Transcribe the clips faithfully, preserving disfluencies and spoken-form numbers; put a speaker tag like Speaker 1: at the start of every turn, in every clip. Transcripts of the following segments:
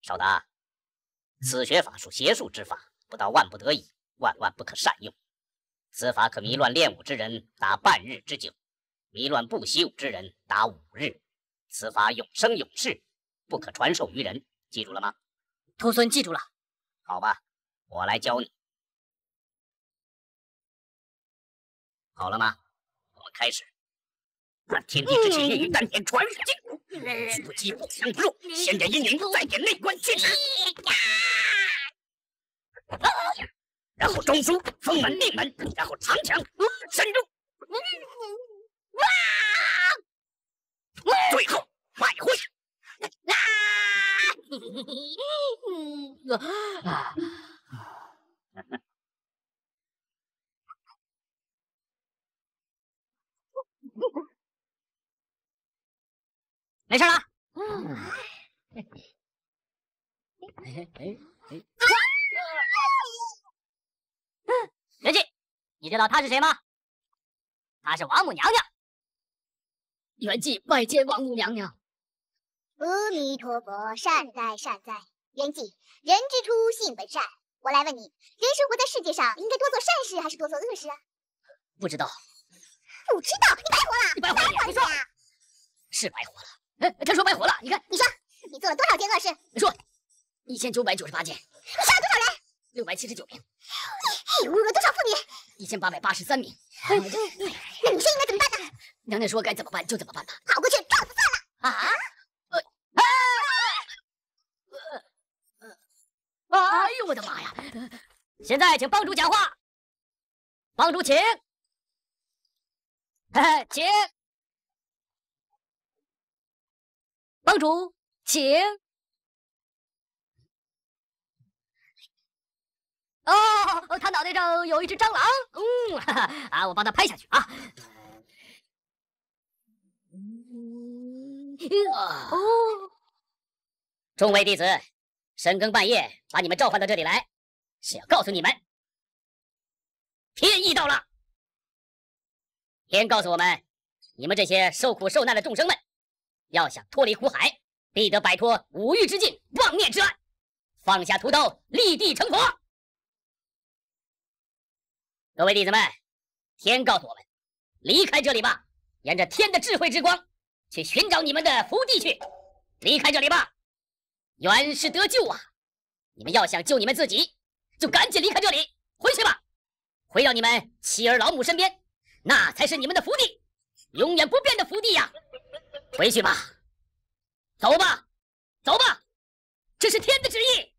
Speaker 1: 少达，此学法属邪术之法，不到万不得已，万万不可善用。此法可迷乱练武之人达半日之久，迷乱不习武之人达五日。此法永生永世，不可传授于人，记住了吗？
Speaker 2: 徒孙记住了。
Speaker 1: 好吧，我来教你。好了吗？我们开始。按天地之气运于丹田，传入筋骨，局部肌肤强不入，先点阴灵，再点内关去齿，然后中枢、风门、命门，然后长强、深入，最后百会。
Speaker 2: 没事了。
Speaker 1: 哎哎哎！
Speaker 2: 元气，你知道她是谁吗？她是王母娘娘。元气拜见王母娘娘。
Speaker 3: 阿弥陀佛，善哉善哉。元气，人之初，性本善。我来问你，人生活在世界上，应该多做善事还是多做恶事啊？
Speaker 2: 不知道。
Speaker 3: 不知道，你白活了！
Speaker 2: 你白活了！
Speaker 3: 你说
Speaker 2: 是白活了。哎，真说白活了！你看，
Speaker 3: 你说你做了多少件恶事？
Speaker 2: 你说一千九百九十八件。
Speaker 3: 你杀了多少人？
Speaker 2: 六百七十九名。
Speaker 3: 你侮辱了多少妇女？
Speaker 2: 一千八百八十三名。
Speaker 3: 那你说应该怎么办呢？
Speaker 2: 娘娘说该怎么办就怎么办吧。
Speaker 3: 跑过去撞死算了。
Speaker 2: 啊！哎呦我的妈呀！现在请帮主讲话。帮主请。请。帮主，请。哦，他脑袋上有一只蟑螂。嗯，哈哈啊，我帮他拍下去啊。哦，众位弟子，深更半夜把你们召唤到这里来，是要告诉你们，天意到了。天告诉我们，你们这些受苦受难的众生们，要想脱离苦海，必得摆脱五欲之境、妄念之暗，放下屠刀，立地成佛。各位弟子们，天告诉我们，离开这里吧，沿着天的智慧之光，去寻找你们的福地去。离开这里吧，冤是得救啊！你们要想救你们自己，就赶紧离开这里，回去吧，回到你们妻儿老母身边，那才是你们的福地，永远不变的福地呀！回去吧，走吧，走吧，这是天的旨意。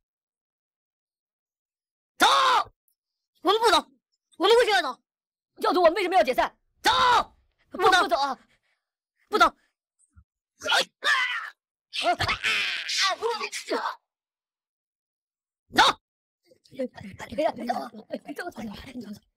Speaker 2: 走，我们不走，我们为什么要走？教主，我们为什么要解散？走，不走，不走啊，不走。走。